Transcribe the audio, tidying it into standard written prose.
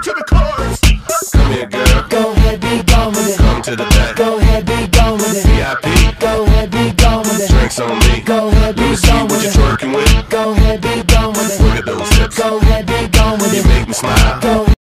to the chorus. Come here, girl. Go ahead, be gone with it. Come to the back. Go ahead, be gone with it. VIP. Go ahead, be gone with it. Drinks on me. Go ahead, Let be me see gone what with you're it. twerking with. Go ahead, be gone with it. Look at those hips. Go ahead, be gone with You it. make me smile. Go